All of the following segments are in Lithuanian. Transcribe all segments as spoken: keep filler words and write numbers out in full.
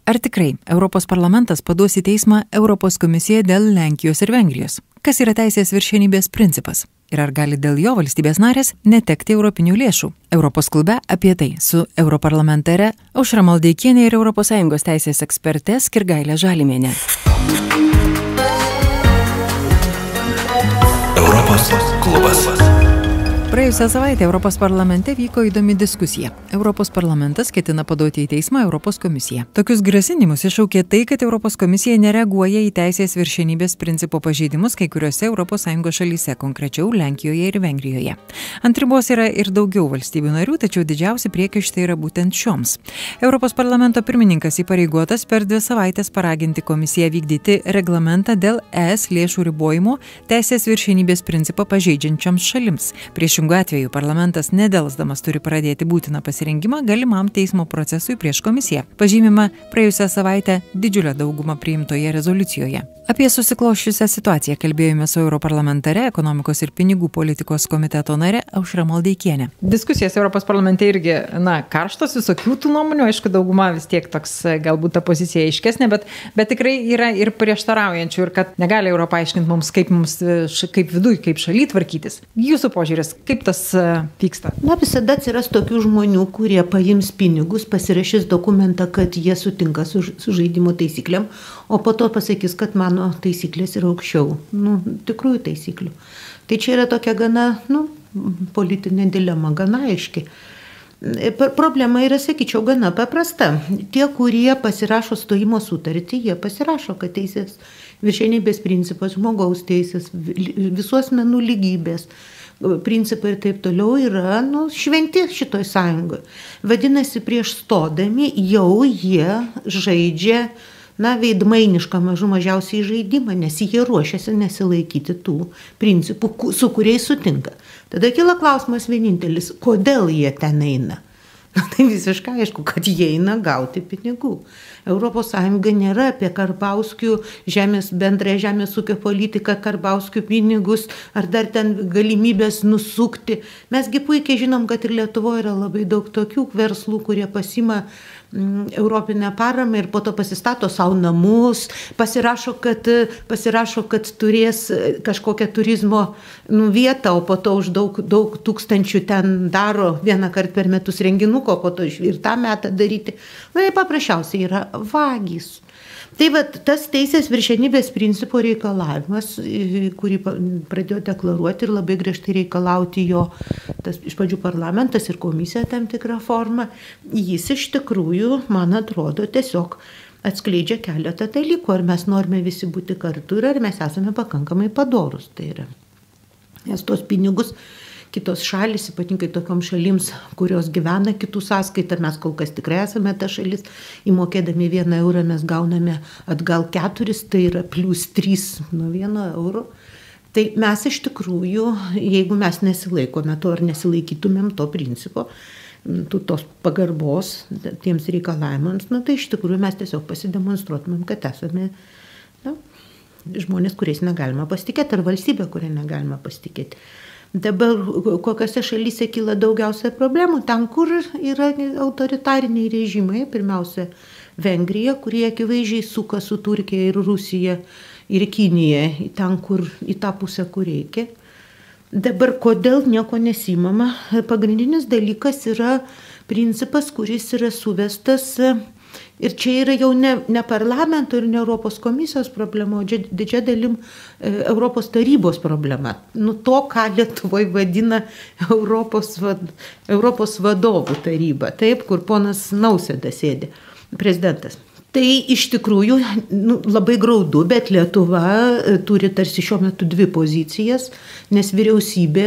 Ar tikrai Europos parlamentas paduos į teismą Europos komisiją dėl Lenkijos ir Vengrijos? Kas yra teisės viršenybės principas? Ir ar gali dėl jo valstybės narės netekti europinių lėšų? Europos klube apie tai su europarlamentare Aušra Maldeikienė ir Europos Sąjungos teisės eksperte Skirgaile Žalimienė. Europos klubas. Praėjusią savaitę Europos parlamente vyko įdomi diskusija. Europos parlamentas ketina paduoti į teismą Europos komisiją. Tokius grasinimus iššaukė tai, kad Europos komisija nereaguoja į teisės viršenybės principo pažeidimus kai kuriuose Europos Sąjungos šalyse, konkrečiau Lenkijoje ir Vengrijoje. Ant ribos yra ir daugiau valstybių narių, tačiau didžiausi priekaištai yra būtent šioms. Europos parlamento pirmininkas įpareigotas per dvi savaitės paraginti komisiją vykdyti reglamentą dėl E S lėšų ribojimo teisės viršenybės principą pažeidžiančioms šalims. Prieš Šiuo atveju parlamentas nedelsdamas turi pradėti būtiną pasirengimą galimam teismo procesui prieš komisiją. Pažymima praėjusią savaitę didžiulę daugumą priimtoje rezoliucijoje. Apie susikloščiusią situaciją kalbėjome su europarlamentare, ekonomikos ir pinigų politikos komiteto nare Aušra Maldeikienė. Diskusijos Europos parlamente irgi, na, karštos, visokių tų nuomonių, aišku, dauguma vis tiek toks, galbūt ta pozicija aiškesnė, bet, bet tikrai yra ir prieštaraujančių, ir kad negali Europą aiškinti mums, kaip mums, kaip viduj, kaip šaly tvarkytis. Jūsų požiūris, kaip tas vyksta? Na, visada atsiras tokių žmonių, kurie paims pinigus, pasirašys dokumentą, kad jie sutinka su, su žaidimo taisyklėm, o po to pasakys, kad mano taisyklės yra aukščiau, nu, tikrųjų taisyklių. Tai čia yra tokia gana, nu, politinė dilema, gana aiški. Problema yra, sakyčiau, gana paprasta. Tie, kurie pasirašo stojimo sutartį, jie pasirašo, kad teisės viršenybės principas, žmogaus teisės, visų asmenų lygybės principai ir taip toliau yra, nu, šventi šitoj sąjungoje. Vadinasi, prieš stodami jau jie žaidžia, na, veidmainišką mažų mažiausiai žaidimą, nes jie ruošiasi nesilaikyti tų principų, su kuriais sutinka. Tada kyla klausimas vienintelis, kodėl jie ten eina? Na, tai visiškai aišku, kad jie eina gauti pinigų. Europos Sąjunga nėra apie Karbauskių žemės, bendrąją žemės ūkio politiką, Karbauskių pinigus ar dar ten galimybės nusukti. Mesgi puikiai žinom, kad ir Lietuvoje yra labai daug tokių verslų, kurie pasima europinę paramą ir po to pasistato savo namus, pasirašo, kad, pasirašo, kad turės kažkokią turizmo, nu, vietą, o po to už daug, daug tūkstančių ten daro vieną kartą per metus renginuko, po to ir tą metą daryti. Na, tai paprasčiausiai yra vagys. Tai va, tas teisės viršenybės principo reikalavimas, kurį pradėjo deklaruoti ir labai griežtai reikalauti jo, tas iš pradžių parlamentas ir komisija tam tikrą formą, jis iš tikrųjų, man atrodo, tiesiog atskleidžia keletą dalykų, ar mes norime visi būti kartu ir ar mes esame pakankamai padorūs. Tai yra, nes tos pinigus kitos šalis, ypatingai tokiom šalims, kurios gyvena kitų sąskaitą, mes kol kas tikrai esame ta šalis, įmokėdami vieną eurą mes gauname atgal keturis, tai yra plus trys nuo vieno euro. Tai mes iš tikrųjų, jeigu mes nesilaikome to ar nesilaikytumėm to principo, tos pagarbos tiems reikalavimams, na, tai iš tikrųjų mes tiesiog pasidemonstruotumėm, kad esame, na, žmonės, kuriais negalima pasitikėti, ar valstybė, kurią negalima pasitikėti. Dabar kokiose šalyse kyla daugiausia problemų, ten, kur yra autoritariniai režimai, pirmiausia Vengrija, kurie akivaizdžiai suka su Turkija ir Rusija ir Kinija, ten, kur į tą pusę, kur reikia. Dabar kodėl nieko nesimama? Pagrindinis dalykas yra principas, kuris yra suvestas. Ir čia yra jau ne, ne parlamento ir ne Europos komisijos problema, o didžia dalim e, Europos tarybos problema. Nu, to, ką Lietuvoje vadina Europos, vad, Europos vadovų taryba, taip, kur ponas Nausėda sėdi, prezidentas. Tai iš tikrųjų, nu, labai graudu, bet Lietuva turi tarsi šiuo metu dvi pozicijas, nes vyriausybė,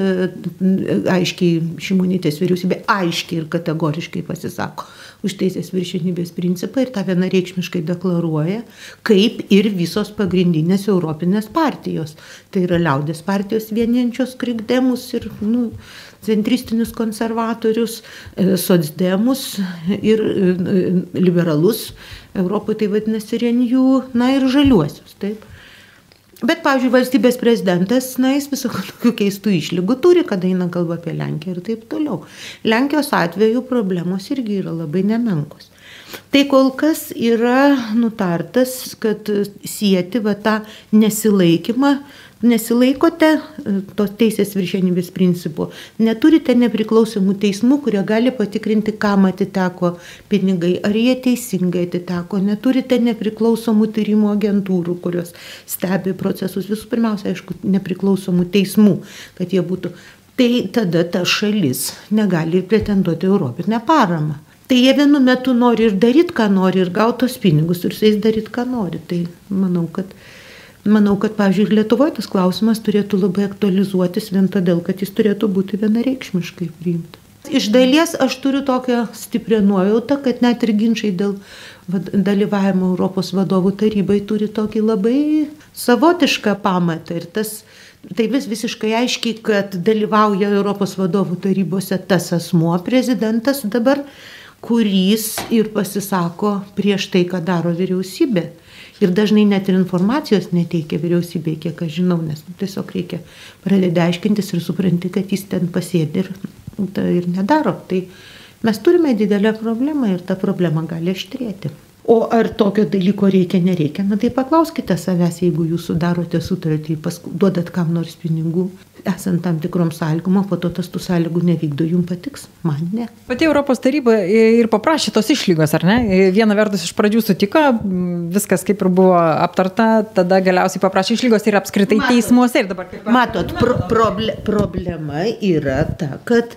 aiškiai, Šimonytės vyriausybė aiškiai ir kategoriškai pasisako už teisės viršenybės principą ir tą vienareikšmiškai deklaruoja, kaip ir visos pagrindinės europinės partijos. Tai yra liaudės partijos vieniančios krikdemus ir, nu, centristinius konservatorius, socdemus ir liberalus, Europoje tai vadinasi Renew, na ir žaliuosius, taip. Bet, pavyzdžiui, valstybės prezidentas, na, jis visokių tokių keistų išlygų turi, kada eina kalba apie Lenkiją ir taip toliau. Lenkijos atveju problemos irgi yra labai nemenkos. Tai kol kas yra nutartas, kad sieti va tą nesilaikymą, nesilaikote tos teisės viršenybės principų, neturite nepriklausomų teismų, kurie gali patikrinti, kam atiteko pinigai, ar jie teisingai atiteko, neturite nepriklausomų tyrimo agentūrų, kurios stebi procesus, visų pirmiausia, aišku, nepriklausomų teismų, kad jie būtų. Tai tada ta šalis negali pretenduoti europinę paramą. Tai jie vienu metu nori ir daryti, ką nori, ir gauti tos pinigus, ir su jais daryti, ką nori. Tai manau, kad, manau, kad pavyzdžiui, ir Lietuvoje tas klausimas turėtų labai aktualizuotis vien todėl, kad jis turėtų būti vienareikšmiškai priimtas. Iš dalies aš turiu tokią stiprią nuojautą, kad net ir ginčiai dėl dalyvavimo Europos vadovų tarybai turi tokį labai savotišką pamatą. Ir tas, tai vis visiškai aiškiai, kad dalyvauja Europos vadovų tarybose tas asmuo, prezidentas dabar, kuris ir pasisako prieš tai, ką daro vyriausybė. Ir dažnai net ir informacijos neteikia vyriausybė, kiek aš žinau, nes tiesiog reikia pradėti aiškintis ir supranti, kad jis ten pasėdi ir, ir nedaro. Tai mes turime didelę problemą ir tą problemą gali aštrėti. O ar tokio dalyko reikia, nereikia? Na tai paklauskite savęs, jeigu jūs sudarote sutartį, duodat kam nors pinigų, esant tam tikrom sąlygom, o po to tas tų sąlygų nevykdo, jums patiks, man ne. Pati Europos taryba ir paprašė tos išlygos, ar ne? Viena vertus iš pradžių sutiko, viskas kaip ir buvo aptarta, tada galiausiai paprašė išlygos ir apskritai matot, teismuose. Ir dabar, kaip matot, pro, proble, problema yra ta, kad,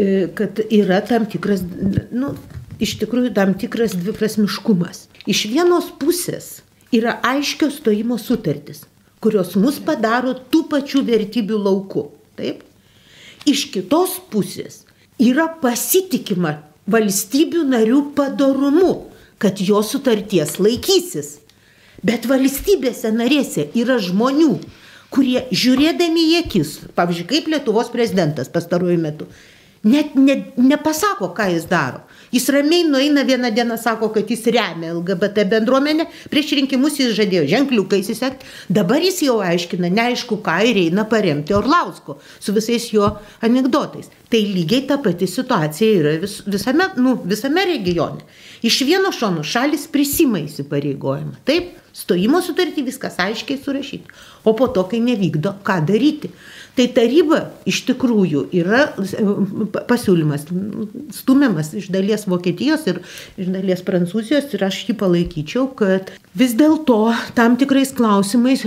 kad yra tam tikras, nu, iš tikrųjų tam tikras dviprasmiškumas. Iš vienos pusės yra aiškios stojimo sutartis, kurios mus padaro tų pačių vertybių lauku. Taip? Iš kitos pusės yra pasitikima valstybių narių padorumu, kad jo sutarties laikysis. Bet valstybėse narėse yra žmonių, kurie žiūrėdami į akis, pavyzdžiui, kaip Lietuvos prezidentas pastaruoju metu, net ne, nepasako, ką jis daro. Jis ramiai nueina vieną dieną, sako, kad jis remia L G B T bendruomenę, prieš rinkimus jis žadėjo ženkliukais įsekti, dabar jis jau aiškina, neaišku ką, ir eina paremti Orlausko su visais jo anekdotais. Tai lygiai ta pati situacija yra vis, visame, nu, visame regione. Iš vieno šono šalis prisima įsipareigojimą, taip, stojimo sutartį viskas aiškiai surašyti, o po to, kai nevykdo, ką daryti. Tai taryba iš tikrųjų yra pasiūlymas stumiamas iš dalies Vokietijos ir iš dalies Prancūzijos, ir aš jį palaikyčiau, kad vis dėlto tam tikrais klausimais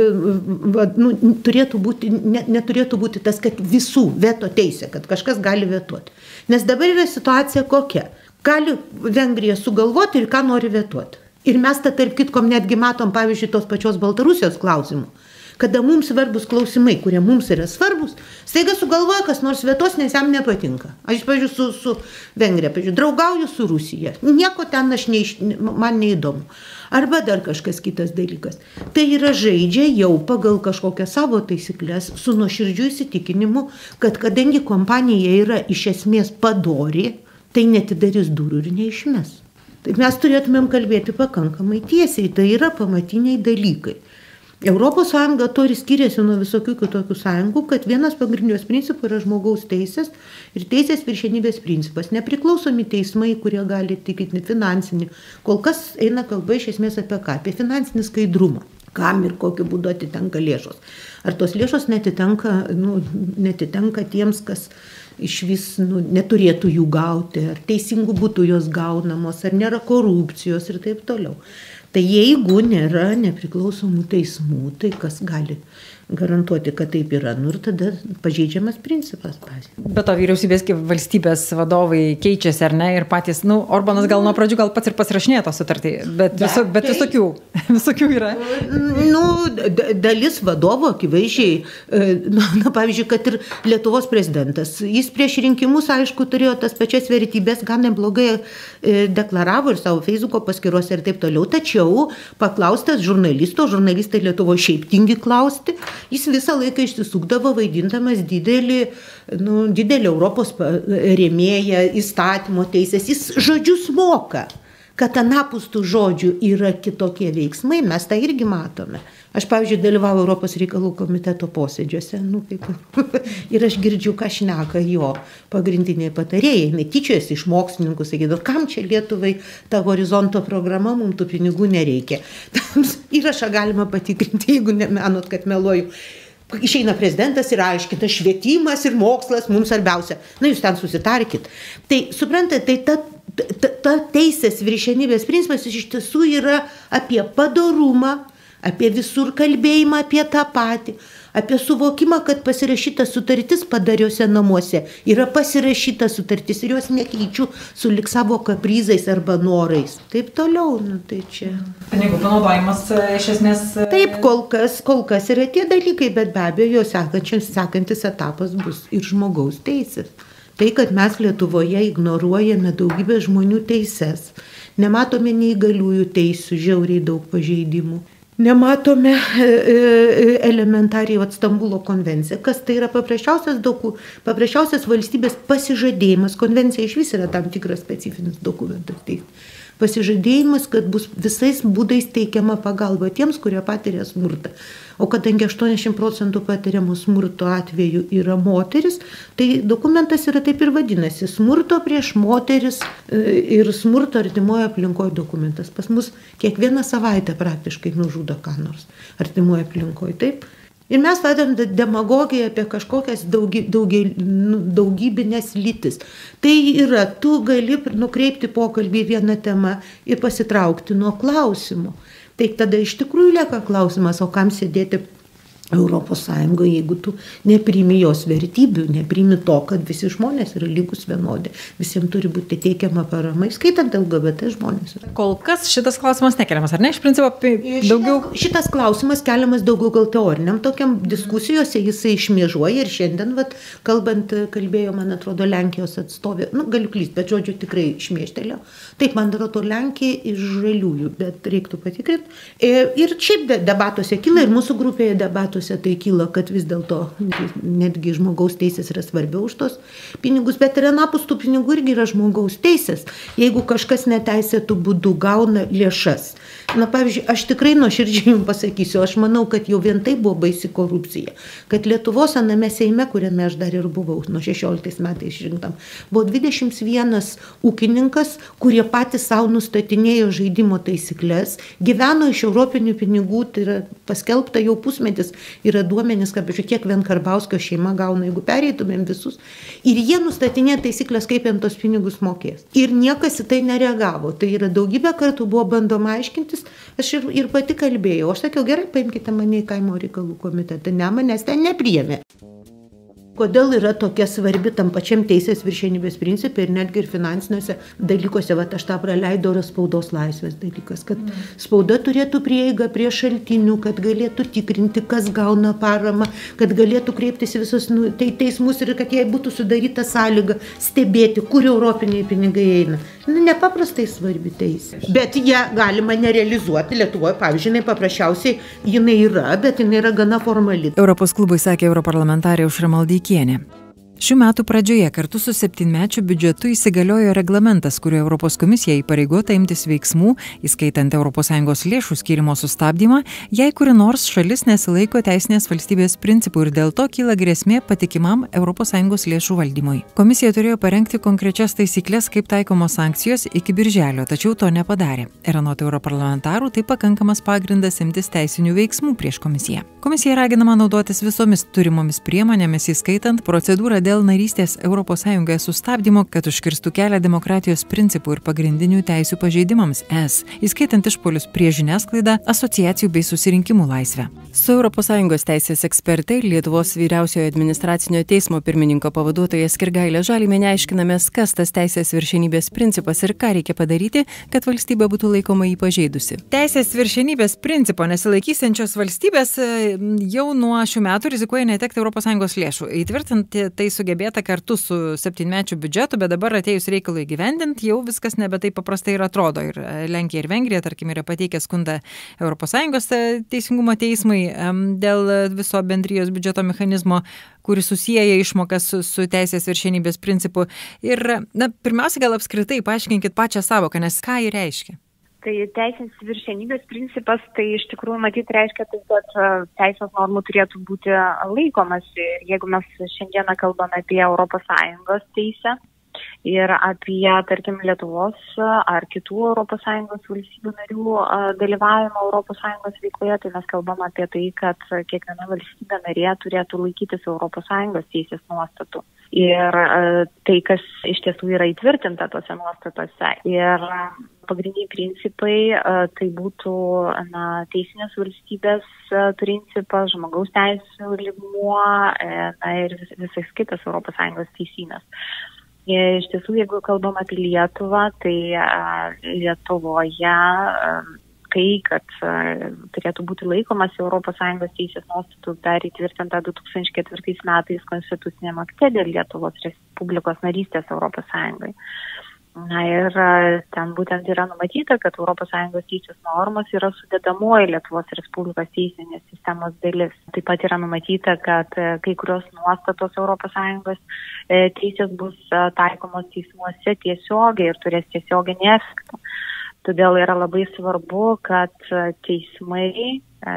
va, nu, turėtų būti, ne, neturėtų būti tas, kad visų veto teisė, kad kažkas gali vetuoti. Nes dabar yra situacija kokia. Gali Vengrija sugalvoti ir ką nori vetuoti. Ir mes tą tarp kitkom netgi matom, pavyzdžiui, tos pačios Baltarusijos klausimų. Kada mums svarbus klausimai, kurie mums yra svarbus, staiga sugalvoja, kas nors vetos, nes jam nepatinka. Aš, pavyzdžiui, su, su Vengrija, pavyzdžiui, draugauju su Rusija. Nieko ten aš neiš, man neįdomu. Arba dar kažkas kitas dalykas. Tai yra žaidžia jau pagal kažkokią savo taisyklės su nuoširdžiu įsitikinimu, kad kadangi kompanija yra iš esmės padori, tai netidarys durų ir neišmes. Tai mes turėtumėm kalbėti pakankamai tiesiai, tai yra pamatiniai dalykai. Europos Sąjunga to ir skiriasi nuo visokių kitokių sąjungų, kad vienas pagrindinius principų yra žmogaus teisės ir teisės viršenybės principas. Nepriklausomi teismai, kurie gali tikėti finansinį. Kol kas eina kalba iš esmės apie ką? Apie finansinį skaidrumą. Kam ir kokiu būdu atitenka lėšos. Ar tos lėšos netitenka, nu, netitenka tiems, kas iš vis nu, neturėtų jų gauti, ar teisingų būtų jos gaunamos, ar nėra korupcijos ir taip toliau. Tai jeigu nėra nepriklausomų teismų, tai kas gali garantuoti, kad taip yra, nu ir tada pažeidžiamas principas. Bet to vyriausybės valstybės vadovai keičiasi, ar ne, ir patys, nu, Orbanas gal nuo pradžių gal pats ir pasirašinėjo tą sutartį, bet, bet, viso, bet tai, visokių, visokių yra. Nu, dalis vadovų akivaizdžiai, na, na, pavyzdžiui, kad ir Lietuvos prezidentas, jis prieš rinkimus, aišku, turėjo tas pačias vertybės, gan neblogai deklaravo ir savo Facebooko paskyruose ir taip toliau, tačiau paklaustas žurnalisto, žurnalistai Lietuvoje šiaip tingi klausti, jis visą laiką išsisukdavo vaidindamas didelį, nu, didelį Europos rėmėją, įstatymo teisės. Jis žodžius moka. Kad anapus tų žodžių yra kitokie veiksmai, mes tą irgi matome. Aš, pavyzdžiui, dalyvauju Europos reikalų komiteto posėdžiuose, nu, kaip, ir aš girdžiu, ką šneka jo pagrindiniai patarėjai. Jis tyčiojasi iš mokslininkų, sakydavo, kam čia Lietuvai ta horizonto programa, mums tų pinigų nereikia. Įrašą galima patikrinti, jeigu nemanot, kad meluoju. Išeina prezidentas ir aiškina, švietimas ir mokslas mums svarbiausia. Na, jūs ten susitarkit. Tai, suprantate, tai ta, ta, ta teisės viršenybės principas iš tiesų yra apie padorumą, apie visur kalbėjimą apie tą patį, apie suvokimą, kad pasirašyta sutartis padariuose namuose yra pasirašyta sutartis ir jos nekeičiu su lik savo kaprizais arba norais. Taip toliau, nu tai čia. Pinigų panaudojimas iš esmės. Taip, kol kas, kol kas yra tie dalykai, bet be abejo, sekantis etapas bus ir žmogaus teisės. Tai, kad mes Lietuvoje ignoruojame daugybę žmonių teises, nematome neįgaliųjų teisių, žiauriai daug pažeidimų. Nematome elementariai Stambulo konvenciją, kas tai yra paprasčiausias, doku, paprasčiausias valstybės pasižadėjimas. Konvencija iš vis yra tam tikras specifinis dokumentas. Tai pasižadėjimas, kad bus visais būdais teikiama pagalba tiems, kurie patiria smurtą. O kadangi aštuoniasdešimt procentų patiriamų smurto atveju yra moteris, tai dokumentas yra taip ir vadinasi – smurto prieš moteris ir smurto artimoje aplinkoje dokumentas. Pas mus kiekvieną savaitę praktiškai nužudo ką nors artimoje aplinkoje, taip? Ir mes vadam demagogiją apie kažkokias daugy, daugy, nu, daugybinės lytis. Tai yra, tu gali nukreipti pokalbį vieną temą ir pasitraukti nuo klausimų. Tai tada iš tikrųjų lieka klausimas, o kam sėdėti Europos Sąjungoje, jeigu tu nepriimi jos vertybių, nepriimi to, kad visi žmonės yra lygus vienodi, visiems turi būti teikiama parama, skaitant L G B T žmonės. Kol kas šitas klausimas nekeliamas, ar ne? Iš principo, daugiau... Šitas, šitas klausimas keliamas daugiau gal teoriniam, tokiam diskusijose jisai išmiežuoja ir šiandien, vat, kalbant, kalbėjo, man atrodo, Lenkijos atstovė, nu, galiu klysti, bet žodžiu tikrai išmiežtelėjo. Taip, man atrodo, Lenkija iš žaliųjų, bet reiktų patikrinti. Ir šiaip debatuose kyla ir mūsų grupėje debatuose tai kyla, kad vis dėlto netgi žmogaus teisės yra svarbiau už tos pinigus, bet ir anapus tų pinigų irgi yra žmogaus teisės, jeigu kažkas neteisėtų būdų gauna lėšas. Na, pavyzdžiui, aš tikrai nuoširdžiai jums pasakysiu, aš manau, kad jau vien tai buvo baisi korupcija, kad Lietuvos aname Seime, kuriame aš dar ir buvau nuo šešioliktais metais išrinktam, buvo dvidešimt vienas ūkininkas, kurie patys savo nustatinėjo žaidimo taisyklės, gyveno iš europinių pinigų, tai yra paskelbta jau pusmetis, yra duomenys, kad kiek vien Karbauskio šeima gauna, jeigu pereitumėm visus, ir jie nustatinė taisyklės, kaip jam tos pinigus mokės. Ir niekas į tai nereagavo. Tai yra daugybę kartų buvo bandoma aiškintis, aš ir, ir pati kalbėjau. Aš sakiau, gerai, paimkite mane į kaimo reikalų komitetą. Ne, manęs ten nepriėmė. Kodėl yra tokia svarbi tam pačiam teisės viršenybės principai ir netgi ir finansiniuose dalykuose, va aš tą praleidau, yra spaudos laisvės dalykas, kad spauda turėtų prieigą prie šaltinių, kad galėtų tikrinti, kas gauna paramą, kad galėtų kreiptis į visus nu, te, teismus ir kad jai būtų sudaryta sąlyga stebėti, kur europiniai pinigai eina. Nu, nepaprastai svarbi teisė. Bet ją galima nerealizuoti Lietuvoje, pavyzdžiui, jinai paprasčiausiai jinai yra, bet jinai yra gana formali. Europos klubui sakė europarlamentarė Aušra Maldeikienė. Šių metų pradžioje kartu su septynmečiu biudžetu įsigaliojo reglamentas, kuriuo Europos komisija įpareigota imtis veiksmų, įskaitant Europos Sąjungos lėšų skyrimo sustabdymą, jei kuri nors šalis nesilaiko teisinės valstybės principų ir dėl to kyla grėsmė patikimam Europos Sąjungos lėšų valdymui. Komisija turėjo parengti konkrečias taisyklės, kaip taikomos sankcijos iki birželio, tačiau to nepadarė. Ir anot europarlamentarų tai pakankamas pagrindas imtis teisinių veiksmų prieš komisiją. Komisija raginama naudotis visomis turimomis priemonėmis, įskaitant procedūrą dėl dėl narystės Europos Sąjungoje sustabdymo, kad užkirstų kelią demokratijos principų ir pagrindinių teisių pažeidimams es, įskaitant išpuolius prieš žiniasklaidą, asociacijų bei susirinkimų laisvę. Su Europos Sąjungos teisės ekspertai Lietuvos vyriausiojo administracinio teismo pirmininko pavaduotoja Skirgailė Žalymienė aiškinamės, kas tas teisės viršenybės principas ir ką reikia padaryti, kad valstybė būtų laikoma jį pažeidusi. Teisės viršenybės principo nesilaikysiančios valstybės jau nuo šių metų rizikuoja netekti Europos Sąjungos lėšų. Įtvirtinti tai sugebėta kartu su septynmečiu biudžetu, bet dabar atėjus reikalui įgyvendinti, jau viskas nebe taip paprastai ir atrodo. Ir Lenkija ir Vengrija, tarkim, yra pateikę skundą Europos Sąjungos teisingumo teismui dėl viso bendrijos biudžeto mechanizmo, kuris susieja išmokas su, su teisės viršenybės principu. Ir, na, pirmiausia, gal apskritai paaiškinkit pačią savoką, nes ką jį reiškia? Tai teisės viršenybės principas, tai iš tikrųjų matyt reiškia tai, kad teisės normų turėtų būti laikomasi. Jeigu mes šiandieną kalbame apie Europos Sąjungos teisę ir apie, tarkim, Lietuvos ar kitų Europos Sąjungos valstybių narių dalyvavimą Europos Sąjungos veikloje, tai mes kalbame apie tai, kad kiekviena valstybė narė turėtų laikytis Europos Sąjungos teisės nuostatų. Ir tai, kas iš tiesų yra įtvirtinta tose nuostatose. Ir pagrindiniai principai tai būtų na, teisinės valstybės principas, žmogaus teisų lygmuo na, ir vis, visas kitas Europos Sąjungos teisynas. Iš tiesų, jeigu kalbam apie Lietuvą, tai Lietuvoje kai, kad turėtų būti laikomas Europos Sąjungos teisės nuostatų dar įtvirtinta du tūkstančiai ketvirtais metais konstituciniam akte dėl Lietuvos Respublikos narystės Europos Sąjungai. Na ir ten būtent yra numatyta, kad Europos Sąjungos teisės normos yra sudedamoji Lietuvos Respublikos teisinės sistemos dalis. Taip pat yra numatyta, kad kai kurios nuostatos Europos Sąjungos teisės bus taikomos teismuose tiesiogiai ir turės tiesioginį efektą. Todėl yra labai svarbu, kad teismai,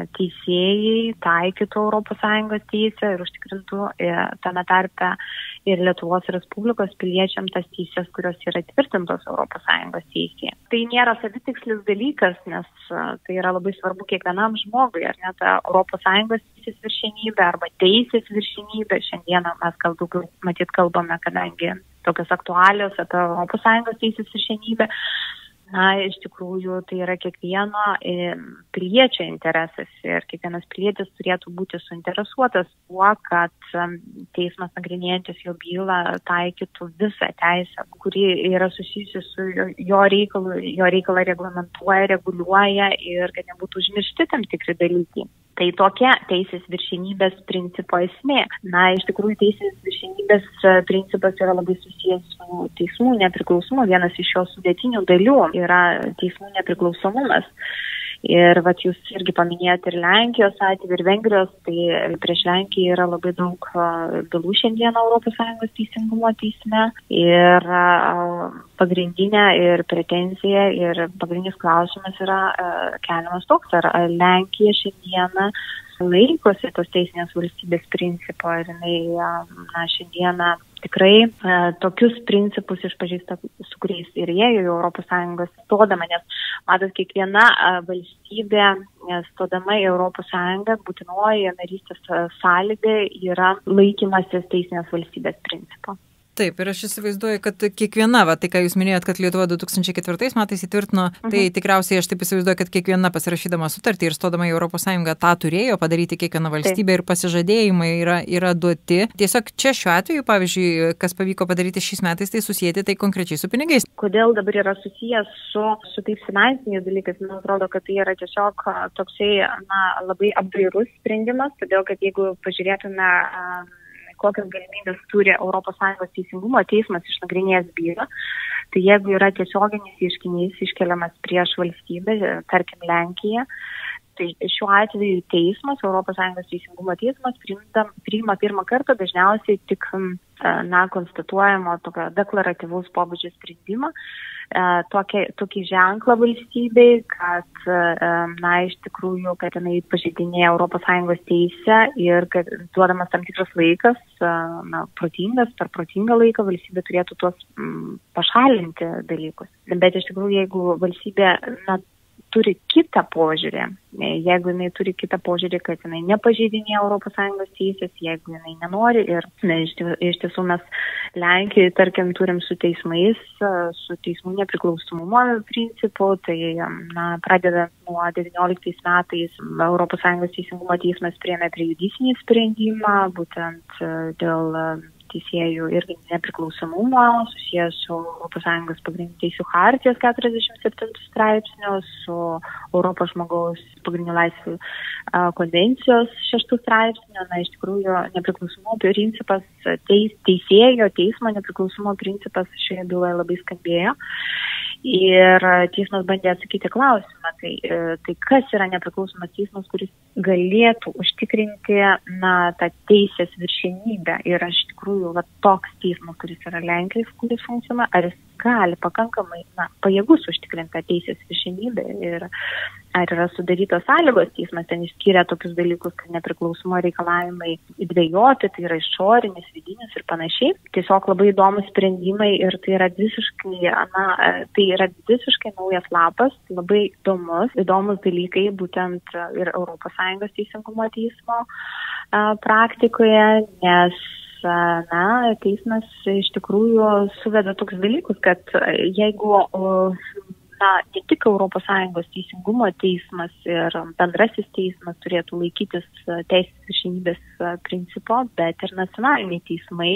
teisėjai taikytų Europos Sąjungos teisę ir užtikrintų tame tarpe ir Lietuvos Respublikos piliečiam tas teisės, kurios yra tvirtintos Europos Sąjungos teisėje. Tai nėra savitikslis dalykas, nes tai yra labai svarbu kiekvienam žmogui, ar ne, ta Europos Sąjungos teisės viršenybė arba teisės viršenybė. Šiandieną mes gal daugiau matyt kalbame, kadangi tokios aktualios apie Europos Sąjungos teisės viršenybę. Na, iš tikrųjų, tai yra kiekvieno piliečio interesas ir kiekvienas pilietis turėtų būti suinteresuotas tuo, kad teismas nagrinėjantis jo bylą taikytų visą teisę, kuri yra susijusi su jo reikalu, jo reikalą reglamentuoja, reguliuoja ir kad nebūtų užmiršti tam tikri dalykai. Tai tokia teisės viršenybės principo esmė. Na, iš tikrųjų, teisės viršenybės principas yra labai susijęs su teismų nepriklausomumu. Vienas iš jo sudėtinių dalių yra teismų nepriklausomumas. Ir vat jūs irgi paminėjote ir Lenkijos atveju, ir Vengrijos, tai prieš Lenkiją yra labai daug bylų šiandieną Europos Sąjungos teisingumo teisme. Ir pagrindinė ir pretenzija ir pagrindinis klausimas yra keliamas toks, ar Lenkija šiandieną laikosi tos teisinės valstybės principo ir jinai na, šiandieną tikrai e, tokius principus išpažįsta, su kuriais ir jie į Europos Sąjungos stodama, nes matot, kiekviena e, valstybė stodama į Europos Sąjungą būtinoji narystės sąlyga yra laikymasis teisinės valstybės principo. Taip, ir aš įsivaizduoju, kad kiekviena, va, tai ką jūs minėjot, kad Lietuva du tūkstančiai ketvirtais metais įtvirtino, mhm. tai tikriausiai aš taip įsivaizduoju, kad kiekviena pasirašydama sutartį ir stodama į Europos Sąjungą tą turėjo padaryti kiekviena valstybė taip. Ir pasižadėjimai yra, yra duoti. Tiesiog čia šiuo atveju, pavyzdžiui, kas pavyko padaryti šiais metais, tai susijęti tai konkrečiai su pinigais. Kodėl dabar yra susijęs su, su taip finansiniais dalykais? Man atrodo, kad tai yra tiesiog toksai na, labai apdairus sprendimas, todėl kad jeigu pažiūrėtume kokias galimybės turi Europos Sąjungos teisingumo teismas išnagrinėjęs bylą, tai jeigu yra tiesioginis ieškinys iškeliamas prieš valstybę, tarkim Lenkiją, tai šiuo atveju teismas, Europos Sąjungos teisingumo teismas priima, priima pirmą kartą dažniausiai tik na, konstatuojamo tokio deklaratyvaus pobūdžio sprendimą, tokį, tokį ženklą valstybei, kad na, iš tikrųjų, kad jinai pažeidinėja Europos Sąjungos teisę ir kad duodamas tam tikras laikas, na, protingas, per protingą laiką valstybė turėtų tuos m, pašalinti dalykus. Bet iš tikrųjų, jeigu valstybė na, turi kitą požiūrį, jeigu jinai turi kitą požiūrį, kad jinai nepažeidinėja Europos Sąjungos teisės, jeigu jinai nenori ir ne, iš tiesų mes Lenkijoje, tarkim, turim su teismais, su teismų nepriklausomumo principu, tai na, pradedant nuo devynioliktais metais Europos Sąjungos teisingumo teismas priėmė prejudicinį sprendimą, būtent dėl teisėjų irgi nepriklausomumo, susijęs su Europos Sąjungos pagrindinių teisių chartijos keturiasdešimt septintu straipsniu, su Europos žmogaus pagrindinių laisvių konvencijos šeštu straipsniu. Na, iš tikrųjų, nepriklausomumo principas, teis, teisėjo, teismo nepriklausomumo principas šioje byloje labai skambėjo. Ir teismas bandė atsakyti klausimą, tai, tai kas yra nepriklausomas teismas, kuris galėtų užtikrinti na, tą teisės viršenybę. Ir iš tikrųjų va, toks teismas, kuris yra Lenkijos, kuris funkcionuoja, ar jis gali pakankamai na, pajėgus užtikrinti teisės viršenybę ir ar yra sudarytos sąlygos. Teismas ten išskyrė tokius dalykus, kad nepriklausomo reikalavimai dvejoti, tai yra išorinis, vidinis ir panašiai. Tiesiog labai įdomus sprendimai ir tai yra visiškai, na, tai yra visiškai naujas lapas, labai įdomus, įdomus dalykai būtent ir Europos Sąjungos teisingumo teismo a, praktikoje, nes na, teismas iš tikrųjų suveda toks dalykus, kad jeigu na, ne tik Europos Sąjungos teisingumo teismas ir bendrasis teismas turėtų laikytis teisės viršenybės principo, bet ir nacionaliniai teismai.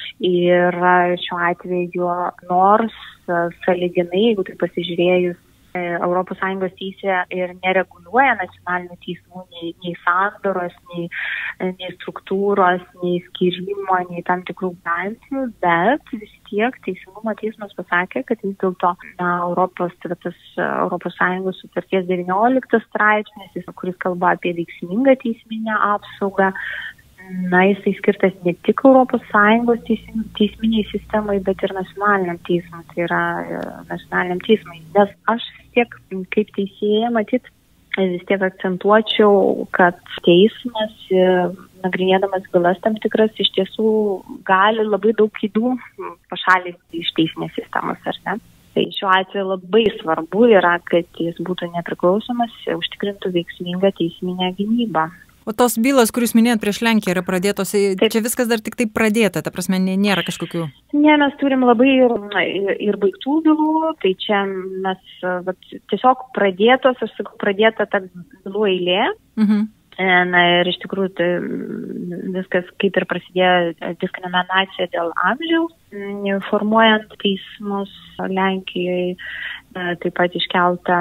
Ir šiuo atveju nors sąlyginai, jeigu tai pasižiūrėjus, Europos Sąjungos teisė ir nereguliuoja nacionalinių teismų nei, nei sandoros, nei, nei struktūros, nei skirimo, nei tam tikrų garantijų, bet vis tiek Teisingumo teismas pasakė, kad vis dėlto na, Europos, tas, Europos Sąjungos sutarties devynioliktas straipsnis, kuris kalba apie veiksmingą teisminę apsaugą, na, jisai skirtas ne tik Europos Sąjungos teism, teisminiai sistemai, bet ir nacionaliniam teismui, tai yra nacionaliniam teismui. Nes aš vis tiek, kaip teisėja, matyt, vis tiek akcentuočiau, kad teismas, nagrinėdamas bylas tam tikras, iš tiesų gali labai daug ydų pašalinti iš teisinės sistemos, ar ne? Tai šiuo atveju labai svarbu yra, kad jis būtų nepriklausomas, užtikrintų veiksmingą teisminę gynybą. O tos bylos, kurius minėjot prieš Lenkiją, yra pradėtos, taip. Čia viskas dar tik taip pradėta, ta prasme, nėra kažkokių? Ne, mes turim labai ir, ir baigtų bylų, tai čia mes vat, tiesiog pradėtos, aš sakau, pradėta ta bylų eilė. Mhm. Na ir iš tikrųjų tai viskas kaip ir prasidėjo diskriminacija dėl amžiaus, formuojant teismus Lenkijoje. Taip pat iškelta,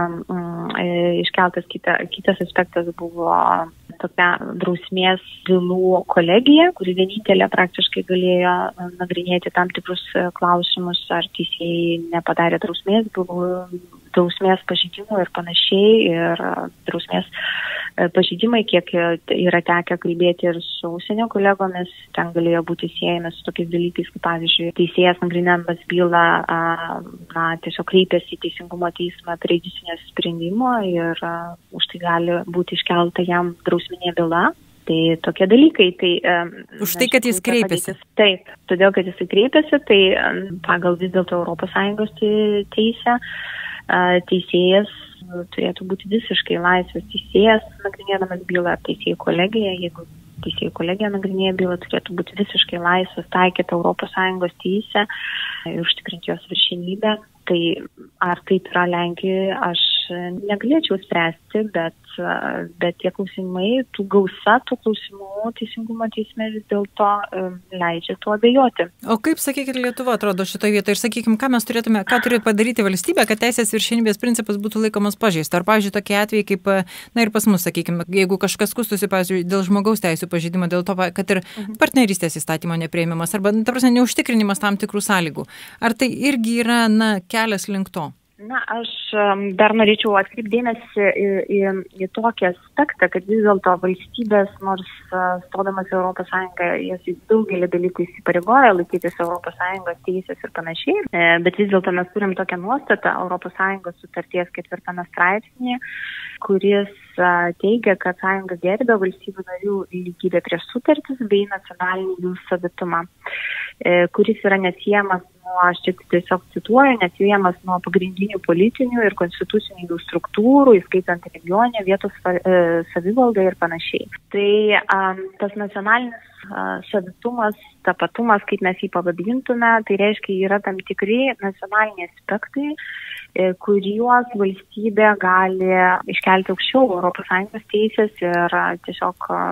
iškeltas kita, kitas aspektas buvo tokia drausmės bylų kolegija, kuri vienintelė praktiškai galėjo nagrinėti tam tikrus klausimus, ar teisėjai nepadarė drausmės bylų, drausmės pažeidimų ir panašiai. Ir drausmės pažeidimai, kiek yra tekę kalbėti ir su užsienio kolegomis, ten galėjo būti siejami su tokiais dalykais, kaip pavyzdžiui, teisėjas nagrinėdamas bylą na, tiesiog kreipėsi į Teisingumo teismą prejudicinio sprendimo ir a, už tai gali būti iškelta jam drausminė byla. Tai tokie dalykai. Tai, už tai, kad jis kreipėsi? Taip, todėl, kad jis kreipėsi, tai pagal vis dėlto Europos Sąjungos teisę teisėjas turėtų būti visiškai laisvas teisėjas, nagrinėdamas bylą, teisėjų kolegija, jeigu teisėjų kolegija nagrinėja bylą, turėtų būti visiškai laisvas taikyti Europos Sąjungos teisę ir užtikrinti jos viršenybę. Tai ar taip yra Lenkijoje, aš negalėčiau spręsti, bet, bet tie klausimai, tų gausa, tų klausimų Teisingumo teisme vis dėlto leidžia tuo abejoti. O kaip, sakykime, Lietuva atrodo šitoje vietoje ir, sakykime, ką mes turėtume, ką turi padaryti valstybė, kad teisės viršenybės principas būtų laikomas pažeista? Ar, pavyzdžiui, tokie atvejai kaip, na ir pas mus, sakykime, jeigu kažkas skųstųsi, pavyzdžiui, dėl žmogaus teisų pažeidimo, dėl to, kad ir partnerystės įstatymo nepriėmimas arba, ta prasme, neužtikrinimas tam tikrų sąlygų. Ar tai irgi yra, na, kelias link to? Na, aš dar norėčiau atkreipdėmėsi į, į, į tokį aspektą, kad vis dėlto valstybės, nors stodamas į Europos Sąjungą, jas į daugelį dalykų įsipareigoja laikytis Europos Sąjungos teisės ir panašiai, bet vis dėlto mes turim tokią nuostatą Europos Sąjungos sutarties ketvirtame straipsnėje, kuris teigia, kad sąjunga gerbia valstybių narių lygybę prieš sutartis bei nacionalinį jų savitumą, kuris yra neatsiejamas nuo, aš čia tiesiog cituoju, neatsiejamas nuo pagrindinių politinių ir konstitucinių jų struktūrų, įskaitant regionę, vietos savivaldą ir panašiai. Tai um, tas nacionalinis uh, savitumas, tapatumas, kaip mes jį pavadintume, tai reiškia, yra tam tikri nacionaliniai aspektai, kuriuos valstybė gali iškelti aukščiau Europos Sąjungos teisės ir tiesiog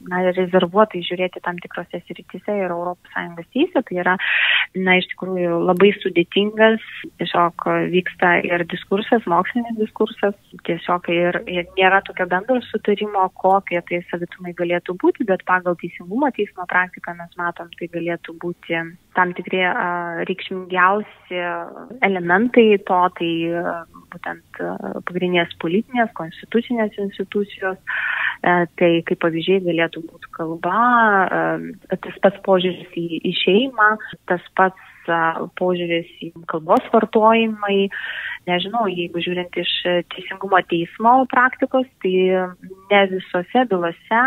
na, rezervuotai žiūrėti tam tikrose srityse ir Europos Sąjungos teisė. Tai yra, na, iš tikrųjų labai sudėtingas, tiesiog vyksta ir diskursas, mokslinis diskursas, tiesiog ir, ir nėra tokio bendro sutarimo, kokie tai savitumai galėtų būti, bet pagal Teisingumo teismo praktiką mes matom, tai galėtų būti tam tikri a, reikšmingiausi elementai to, tai a, būtent a, pagrindinės politinės, konstitucinės institucijos, a, tai kaip pavyzdžiai galėtų būti kalba, a, tas pats požiūris į, į šeimą, tas pats a, požiūris į kalbos vartojimai. Nežinau, jeigu žiūrint iš Teisingumo teismo praktikos, tai ne visose bylose,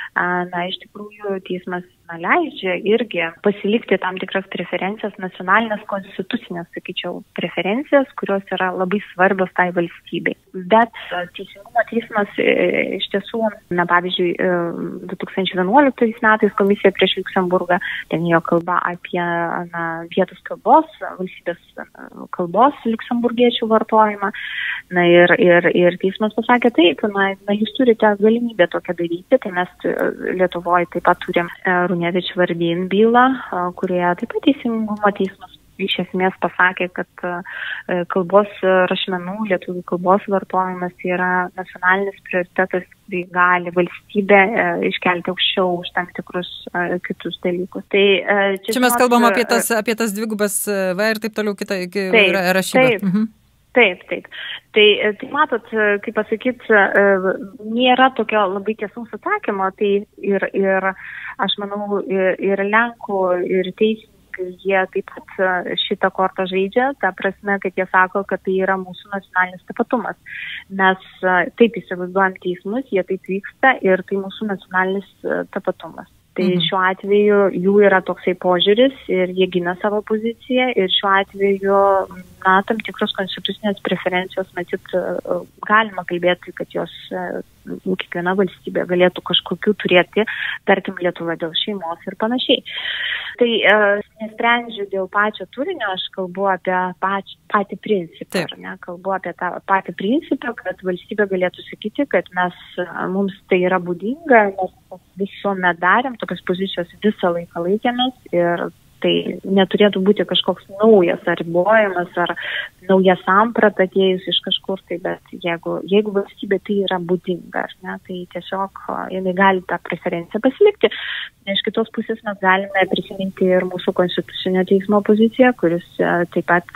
na, iš tikrųjų teismas na, leidžia irgi pasilikti tam tikras preferencijas, nacionalinės konstitucinės, sakyčiau, preferencijas, kurios yra labai svarbios tai valstybei. Bet Teisingumo teismas iš tiesų, na, pavyzdžiui, du tūkstančiai vienuoliktais metais komisija prieš Liuksemburgą, ten jo kalba apie na, vietos kalbos, valstybės kalbos liuksemburgiečių vartojimą. Na, ir, ir, ir teismas pasakė taip, na, na, jūs turite galimybę tokią daryti, tai mes Lietuvoje taip pat turim Runevič Vardin bylą, kurioje taip pat Teisingumo teismas iš esmės pasakė, kad kalbos rašmenų, lietuvių kalbos vartojimas yra nacionalinis prioritetas, tai gali valstybė iškelti aukščiau už tam tikrus kitus dalykus. Tai, čia, čia mes kalbam apie tas, apie tas dvigubas V ir taip toliau kitą rašybą. Taip. Mhm. Taip, taip. Tai, tai matot, kaip pasakyti, nėra tokio labai tiesaus atsakymo, tai ir, ir aš manau, ir, ir Lenkų, ir teisininkai, jie taip pat šitą kortą žaidžia, ta prasme, kad jie sako, kad tai yra mūsų nacionalinis tapatumas. Mes taip įsivaizduojam teismus, jie taip vyksta ir tai mūsų nacionalinis tapatumas. Tai šiuo atveju jų yra toksai požiūris ir jie gina savo poziciją ir šiuo atveju, na, tam tikros konstitucinės preferencijos, matyt, galima kalbėti, kad jos kiekviena valstybė galėtų kažkokių turėti, tarkim, Lietuva dėl šeimos ir panašiai. Tai e, nesprendžiu dėl pačio turinio, aš kalbu apie pač, patį principą, ar ne? Kalbu apie tą patį principą, kad valstybė galėtų sakyti, kad mes, mums tai yra būdinga, mes visuomet darėm, tokios pozicijos visą laiką laikėmės ir tai neturėtų būti kažkoks naujas ar ribojimas ar nauja samprata atėjus iš kažkur, tai bet jeigu, jeigu valstybė tai yra būdinga, ar ne, tai tiesiog jinai gali tą preferenciją pasilikti. Iš kitos pusės mes galime prisiminti ir mūsų konstitucinio teismo poziciją, kuris taip pat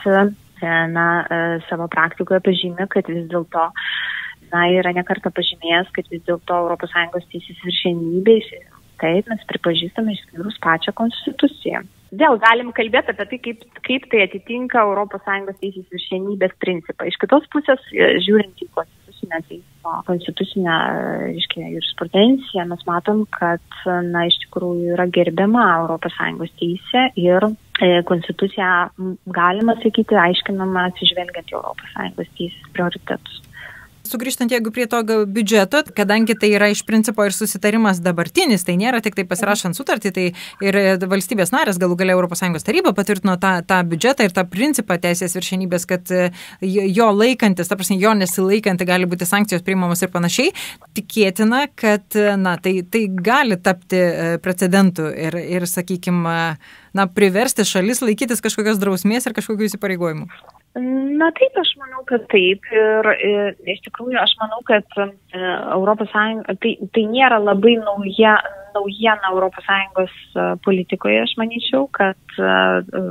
na, savo praktikoje pažymė, kad vis dėlto na, yra nekartą pažymėjęs, kad vis dėlto Europos Sąjungos teisės viršenybė, taip mes pripažįstame išskyrus pačią konstituciją. Vėl galim kalbėti apie tai, kaip, kaip tai atitinka Europos Sąjungos teisės viršenybės principą. Iš kitos pusės, žiūrint į konstitucinę teismo, konstitucinę, reiškia, jurisprudenciją, mes matom, kad, na, iš tikrųjų yra gerbiama Europos Sąjungos teisė ir e, konstituciją, galima sakyti, aiškinama atsižvelgiant į Europos Sąjungos teisės prioritetus. Sugrįžtant jeigu prie to biudžeto, kadangi tai yra iš principo ir susitarimas dabartinis, tai nėra tik tai pasirašant sutartį, tai ir valstybės narės, galų galia Europos Sąjungos taryba patvirtino tą, tą biudžetą ir tą principą teisės viršenybės, kad jo laikantis, ta prasme, jo nesilaikanti gali būti sankcijos priimamos ir panašiai. Tikėtina, kad na, tai, tai gali tapti precedentu ir, ir sakykime, na, priversti šalis laikytis kažkokios drausmės ir kažkokių įsipareigojimų. Na taip, aš manau, kad taip. Ir, ir iš tikrųjų, aš manau, kad e, Europos Sąjunga, tai, tai nėra labai nauja, naujiena Europos Sąjungos politikoje, aš manyčiau, kad e,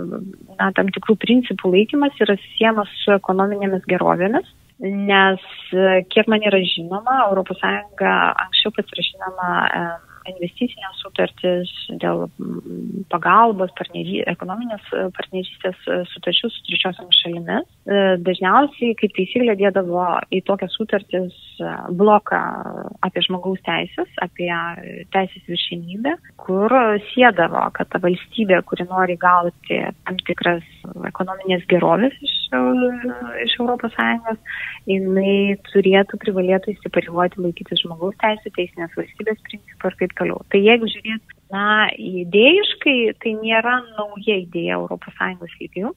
na, tam tikrų principų laikymas yra siejamas su ekonominėmis gerovėmis, nes kiek man yra žinoma, Europos Sąjunga anksčiau pasirašinama e, investicinės sutartis dėl pagalbos, partnery, ekonominės partnerystės sutarčių su trečiosiamis šalimis. Dažniausiai, kaip taisyklė, dėdavo į tokias sutartis bloką apie žmogaus teisės, apie teisės viršenybę, kur siedavo, kad ta valstybė, kuri nori gauti tam tikras ekonominės gerovės iš, iš Europos Sąjungos, jinai turėtų, privalėtų įsipareigoti laikytis žmogaus teisų, teisinės valstybės principų ir taip toliau. Tai jeigu žiūrėt, na, idėjiškai, tai nėra nauja idėja Europos Sąjungos lygių,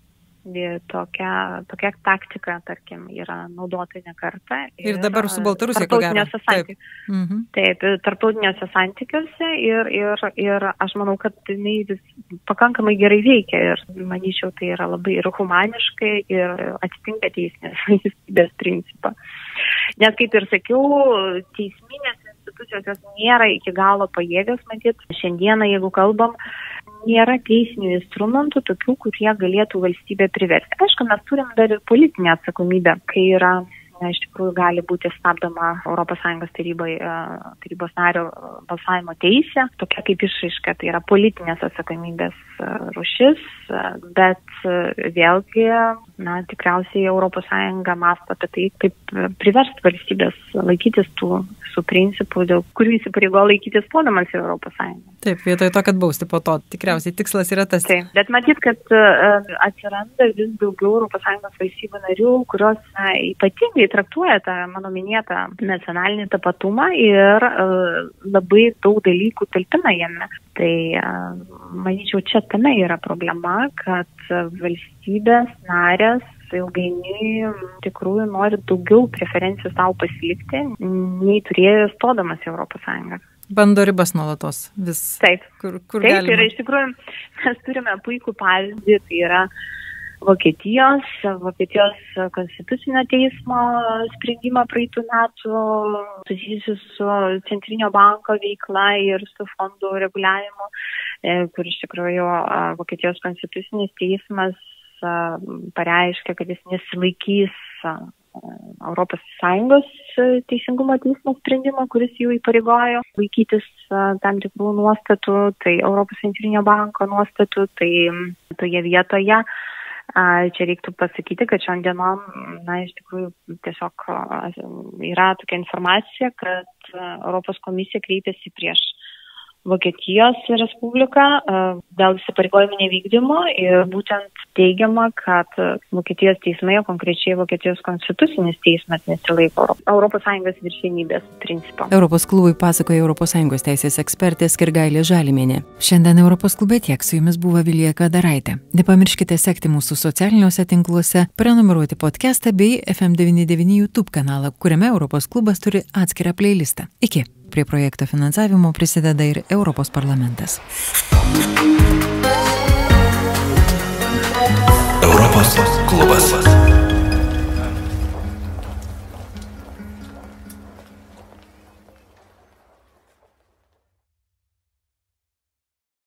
tokia, tokia taktika, tarkim, yra naudota ne kartą. Ir, ir dabar su Baltarusija, ko gero. Taip, mhm. Taip, tarptautiniuose santykiuose ir, ir, ir aš manau, kad jinai vis pakankamai gerai veikia ir manyčiau, tai yra labai ir humaniškai ir atitinka teisinės valstybės principą. Nes, kaip ir sakiau, teisminės institucijos jos nėra iki galo pajėgios, matyt, šiandieną, jeigu kalbam, nėra teisinių instrumentų tokių, kurie galėtų valstybę priversti. Aišku, mes turim dar ir politinę atsakomybę, kai yra, na, iš tikrųjų gali būti stabdoma Europos Sąjungos tarybai, tarybos nario balsavimo teisė, tokia kaip išraiška, tai yra politinės atsakomybės rūšis, bet vėlgi, na, tikriausiai Europos Sąjunga mąsto apie tai, kaip priversti valstybės laikytis tų su principų, dėl kurių įsipareigo laikytis stodamas į Europos Sąjungą. Taip, vietoj to, kad bausti po to, tikriausiai tikslas yra tas. Taip, bet matyt, kad uh, atsiranda vis daugiau Europos Sąjungos valstybių narių, kurios uh, ypatingai traktuoja tą mano minėtą nacionalinį tapatumą ir uh, labai daug dalykų talpina jame. Tai, uh, manyčiau, čia tame yra problema, kad uh, valstybės narės ilgainiui tikrųjų nori daugiau preferencijų savo pasilikti, nei turėjo stodamas į Europos Sąjungą. Bando ribas nuolatos vis. Taip, kur, kur taip galima. Ir iš tikrųjų mes turime puikų pavyzdį, tai yra Vokietijos, Vokietijos konstitucinio teismo sprendimą praeitų metų susijusiu su Centrinio banko veikla ir su fondų reguliavimu, kur iš tikrųjų Vokietijos konstitucinis teismas pareiškia, kad jis nesilaikys Europos Sąjungos teisingumo teismo sprendimo, kuris jau įpareigojo laikytis tam tikrų nuostatų, tai Europos Centrinio banko nuostatų, tai toje vietoje čia reiktų pasakyti, kad šiandienom, na, iš tikrųjų tiesiog yra tokia informacija, kad Europos komisija kreipėsi prieš Vokietijos Respubliką dėl įsipareigojimų nevykdymo ir būtent teigiama, kad Vokietijos teismai, o konkrečiai Vokietijos konstitucinis teismas nesilaiko Europos Sąjungos viršenybės principo. Europos klubui pasakoja Europos Sąjungos teisės ekspertė Skirgailė Žalimienė. Šiandien Europos klube tiek, su jumis buvo Vilija Kadaraitė. Nepamirškite sekti mūsų socialiniuose tinkluose, prenumeruoti podcastą bei F M devyniasdešimt devyni YouTube kanalą, kuriame Europos klubas turi atskirą playlistą. Iki. Prie projekto finansavimo prisideda ir Europos parlamentas. Europos klubas.